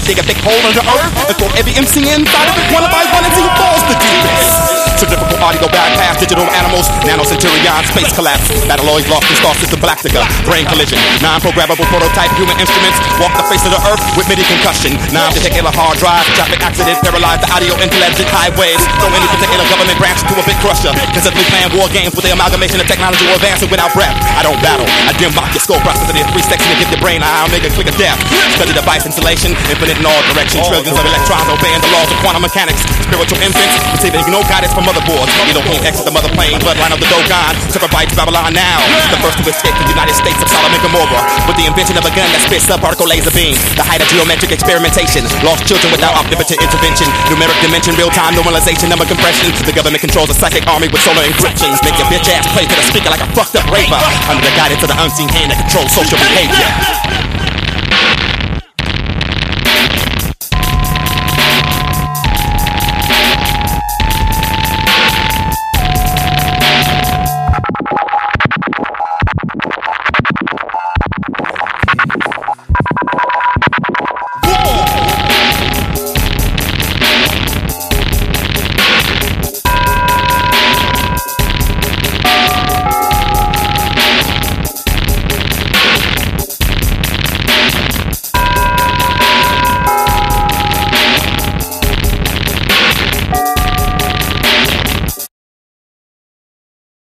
dig a big hole under earth and throw every MC inside of it one by one until you falls the deepest. Centrifugal audio bypass, digital animals, nano-centurion, space collapse, battloids lost in star system galactica, brain collision, non-programmable prototype human instruments, walk the face of the earth with MIDI concussion, non-particular hard drive, traffic accident, paralyze the audio intelligent highways, throw any particular government branch to a bit crusher, consistently playing war games with the amalgamation of technology or advancing without breath. I don't battle, I dim mock your skull processing in 3 seconds to give your brain I'll make a click of death. Study device installation, infinite in all directions, trillions of electrons obeying the laws of quantum mechanics, spiritual infants, receiving no guidance from motherboards, Elohim exit the mother plane, bloodline of the Dogon, Sephiroth Babylon now, the first to escape the United States of Sodom and Gomorrah, with the invention of a gun that spits subparticle laser beams, the height of geometric experimentation, lost children without omnipotent intervention, numeric dimension, real-time normalization, number compression, the government controls a psychic army with solar encryptions, make your bitch ass play to the speaker like a fucked up raver, under the guidance of the unseen hand that controls social behavior.